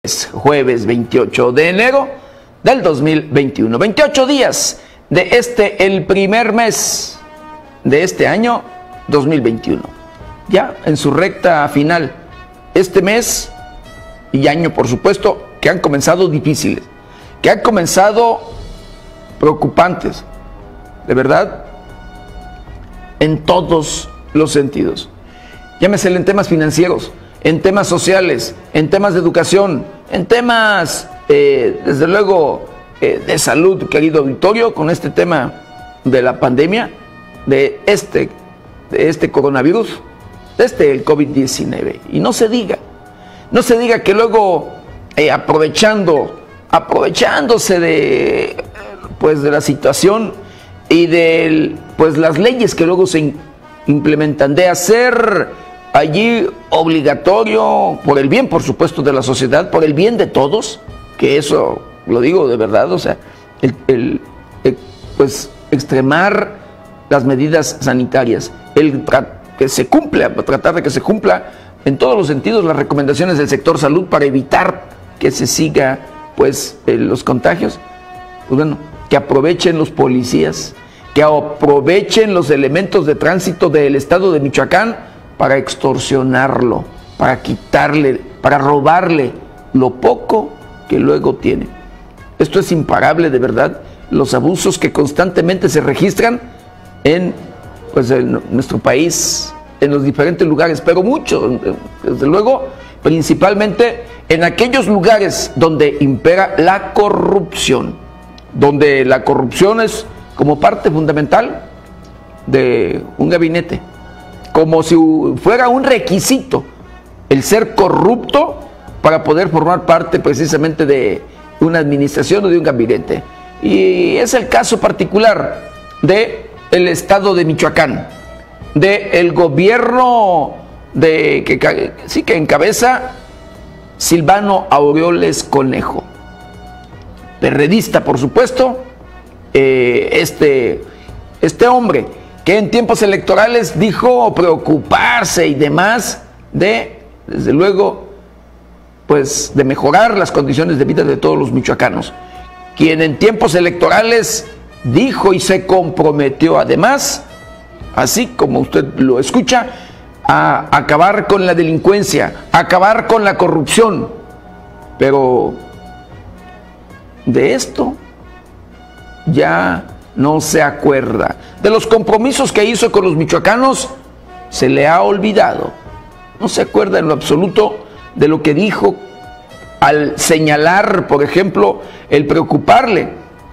Es jueves 28 de enero del 2021. 28 días de el primer mes de este año 2021. Ya en su recta final. Este mes y año, por supuesto, que han comenzado difíciles, que han comenzado preocupantes, de verdad, en todos los sentidos. Llámesele en temas financieros, en temas sociales, en temas de educación, en temas, desde luego, de salud, querido auditorio, con este tema de la pandemia, de este coronavirus, el COVID-19. Y no se diga que luego, aprovechándose de la situación y de las leyes que luego se implementan, de hacer allí obligatorio, por el bien, por supuesto, de la sociedad, por el bien de todos, que eso lo digo de verdad, o sea, extremar las medidas sanitarias, tratar de que se cumpla en todos los sentidos las recomendaciones del sector salud para evitar que se siga los contagios. Pues bueno, que aprovechen los policías, que aprovechen los elementos de tránsito del estado de Michoacán para extorsionarlo, para quitarle, para robarle lo poco que luego tiene. Esto es imparable, de verdad, los abusos que constantemente se registran en nuestro país, en los diferentes lugares, pero mucho, desde luego, principalmente en aquellos lugares donde impera la corrupción, donde la corrupción es como parte fundamental de un gabinete, como si fuera un requisito el ser corrupto para poder formar parte precisamente de una administración o de un gabinete. Y es el caso particular del estado de Michoacán, del gobierno que encabeza Silvano Aureoles Conejo, perredista, por supuesto. Este hombre que en tiempos electorales dijo preocuparse y demás desde luego, de mejorar las condiciones de vida de todos los michoacanos, quien en tiempos electorales dijo y se comprometió además, así como usted lo escucha, a acabar con la delincuencia, a acabar con la corrupción. Pero de esto ya no se acuerda. De los compromisos que hizo con los michoacanos, se le ha olvidado. No se acuerda en lo absoluto de lo que dijo al señalar, por ejemplo, el preocuparle,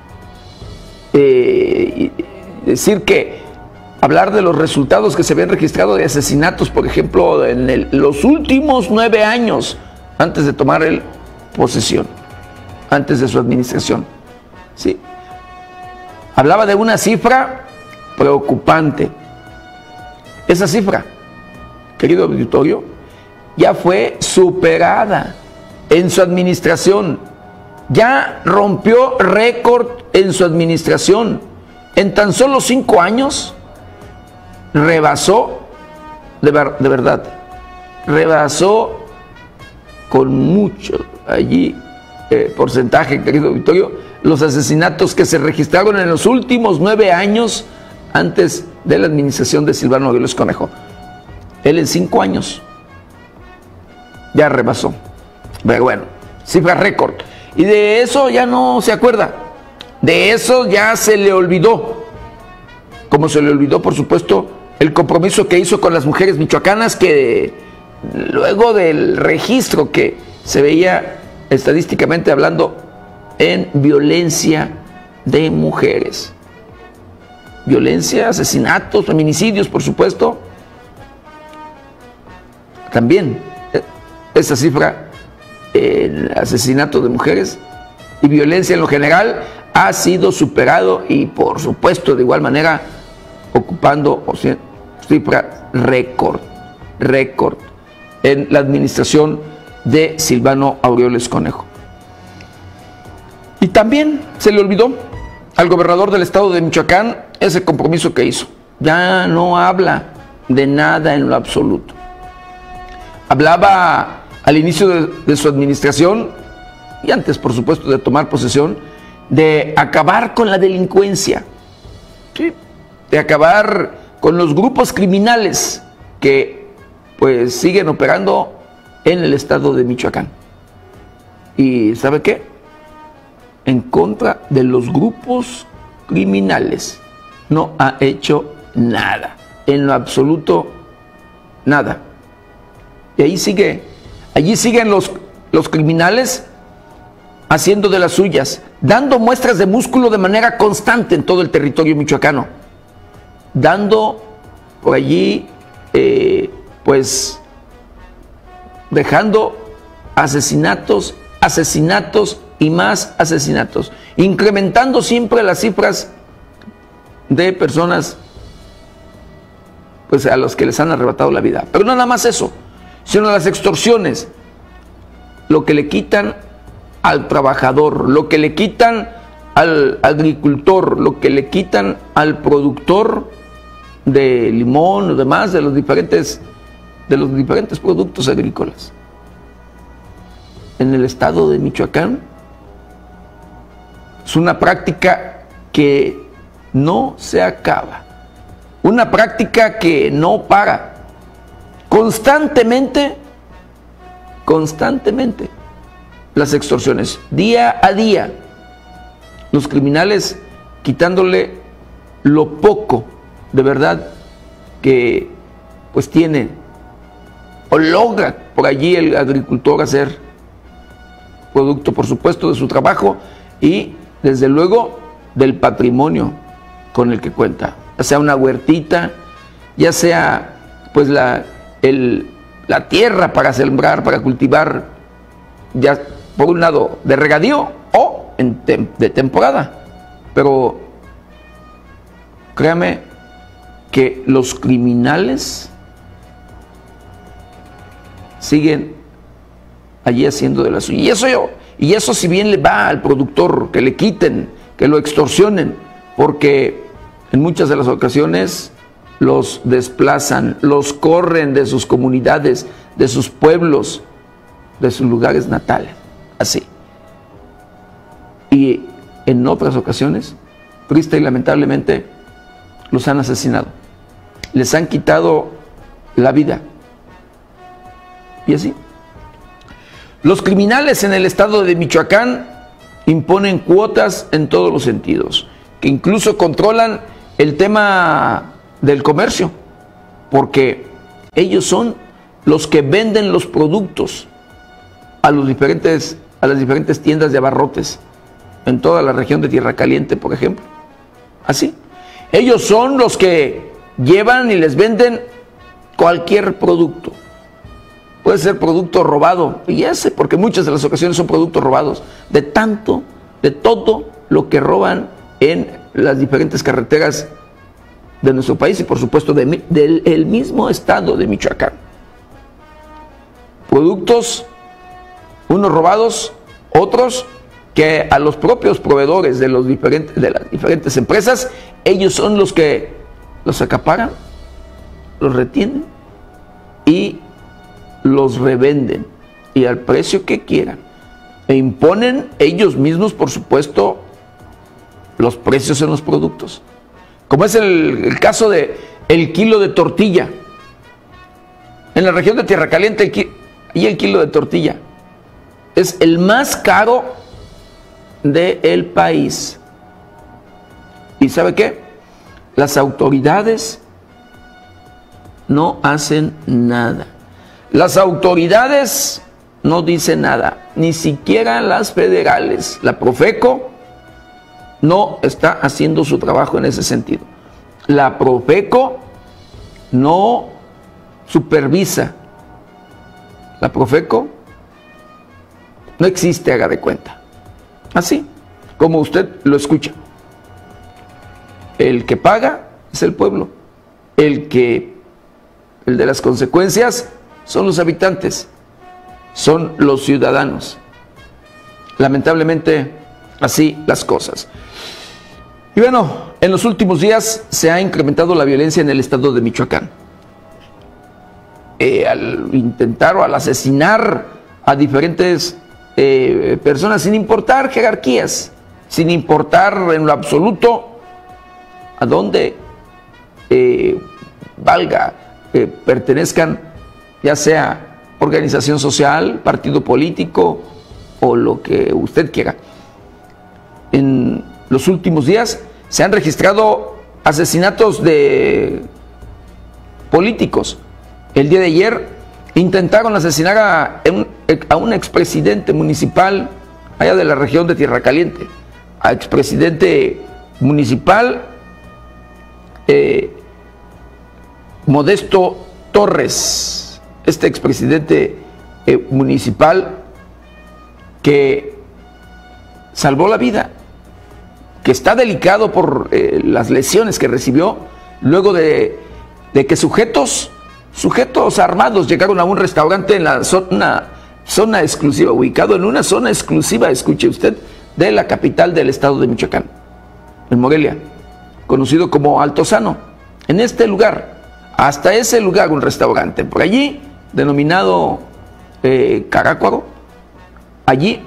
decir que hablar de los resultados que se habían registrado de asesinatos, por ejemplo, en los últimos 9 años antes de tomar posesión, antes de su administración. Sí. Hablaba de una cifra preocupante. Esa cifra, querido auditorio, ya fue superada en su administración. Ya rompió récord en su administración. En tan solo 5 años rebasó, de verdad, rebasó con mucho allí porcentaje, querido auditorio, los asesinatos que se registraron en los últimos 9 años antes de la administración de Silvano Aureoles Conejo. Él en 5 años ya rebasó. Pero bueno, cifra récord. Y de eso ya no se acuerda. De eso ya se le olvidó. Como se le olvidó, por supuesto, el compromiso que hizo con las mujeres michoacanas, que luego del registro que se veía estadísticamente hablando en violencia de mujeres, violencia, asesinatos, feminicidios, por supuesto, también esa cifra, el asesinato de mujeres y violencia en lo general, ha sido superado y, por supuesto, de igual manera ocupando cifra récord en la administración de Silvano Aureoles Conejo. Y también se le olvidó al gobernador del estado de Michoacán ese compromiso que hizo. Ya no habla de nada en lo absoluto. Hablaba al inicio de su administración, y antes, por supuesto, de tomar posesión, de acabar con la delincuencia, ¿sí?, de acabar con los grupos criminales que pues siguen operando en el estado de Michoacán. ¿Y sabe qué? En contra de los grupos criminales no ha hecho nada, en lo absoluto nada. Y allí siguen los criminales haciendo de las suyas, dando muestras de músculo de manera constante en todo el territorio michoacano, dando por allí, pues, dejando asesinatos y más asesinatos, incrementando siempre las cifras de personas, pues, a los que les han arrebatado la vida. Pero no nada más eso, sino las extorsiones, lo que le quitan al trabajador, lo que le quitan al agricultor, lo que le quitan al productor de limón o demás, de los diferentes productos agrícolas. En el estado de Michoacán es una práctica que no se acaba, una práctica que no para. Constantemente las extorsiones, día a día, los criminales quitándole lo poco de verdad que pues tiene o logra por allí el agricultor hacer, producto por supuesto de su trabajo y desde luego del patrimonio con el que cuenta, ya sea una huertita, ya sea pues la tierra para sembrar, para cultivar, ya por un lado de regadío o de temporada. Pero créame que los criminales siguen allí haciendo de la suya. Y eso si bien le va al productor, que le quiten, que lo extorsionen, porque en muchas de las ocasiones los desplazan, los corren de sus comunidades, de sus pueblos, de sus lugares natales, así. Y en otras ocasiones, triste y lamentablemente, los han asesinado, les han quitado la vida. Y así. Los criminales en el estado de Michoacán imponen cuotas en todos los sentidos, que incluso controlan el tema del comercio, porque ellos son los que venden los productos a las diferentes tiendas de abarrotes en toda la región de Tierra Caliente, por ejemplo. Así. Ellos son los que llevan y les venden cualquier producto. Puede ser producto robado, y porque muchas de las ocasiones son productos robados, de todo lo que roban en las diferentes carreteras de nuestro país y por supuesto del mismo estado de Michoacán. Productos, unos robados, otros que a los propios proveedores de las diferentes empresas, ellos son los que los acaparan, los retienen y los revenden, y al precio que quieran, e imponen ellos mismos, por supuesto, los precios en los productos, como es el caso de el kilo de tortilla. En la región de Tierra Caliente, el kilo de tortilla es el más caro del país. ¿Y sabe qué? Las autoridades no hacen nada. Las autoridades no dicen nada, ni siquiera las federales. La Profeco no está haciendo su trabajo en ese sentido. La Profeco no supervisa. La Profeco no existe, haga de cuenta. Así como usted lo escucha. El que paga es el pueblo. El de las consecuencias son los habitantes, son los ciudadanos. Lamentablemente, así las cosas. Y bueno, en los últimos días se ha incrementado la violencia en el estado de Michoacán. Al intentar o al asesinar a diferentes personas, sin importar jerarquías, sin importar en lo absoluto a dónde pertenezcan, ya sea organización social, partido político o lo que usted quiera. En los últimos días se han registrado asesinatos de políticos. El día de ayer intentaron asesinar a un expresidente municipal allá de la región de Tierra Caliente, a expresidente municipal Modesto Torres, este expresidente municipal que salvó la vida, que está delicado por las lesiones que recibió luego de que sujetos armados llegaron a un restaurante en la zona exclusiva, ubicado en una zona exclusiva, escuche usted, de la capital del estado de Michoacán, en Morelia, conocido como Altozano. En este lugar, hasta ese lugar, un restaurante por allí, denominado Carácuaro, allí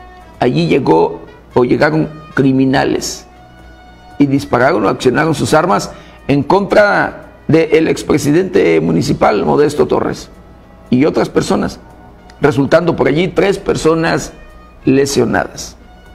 llegaron criminales y dispararon o accionaron sus armas en contra del expresidente municipal Modesto Torres y otras personas, resultando por allí 3 personas lesionadas.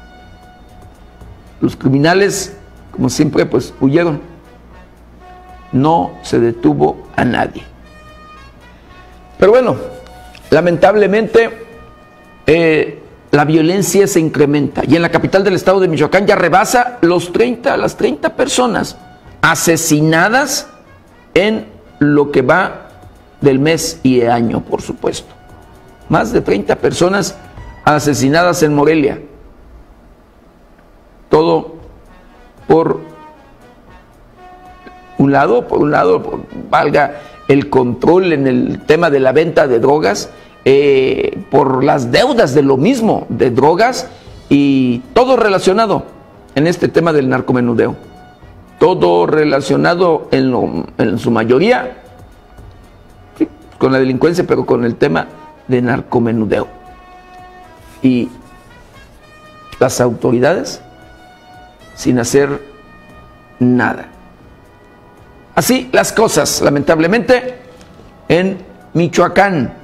Los criminales, como siempre, pues huyeron. No se detuvo a nadie. Pero bueno, lamentablemente la violencia se incrementa y en la capital del estado de Michoacán ya rebasa las 30 personas asesinadas en lo que va del mes y de año, por supuesto. Más de 30 personas asesinadas en Morelia. Todo por un lado, valga el control en el tema de la venta de drogas, por las deudas de lo mismo, de drogas, y todo relacionado en este tema del narcomenudeo. Todo relacionado en su mayoría, sí, con la delincuencia, pero con el tema de narcomenudeo. Y las autoridades sin hacer nada. Así las cosas, lamentablemente, en Michoacán.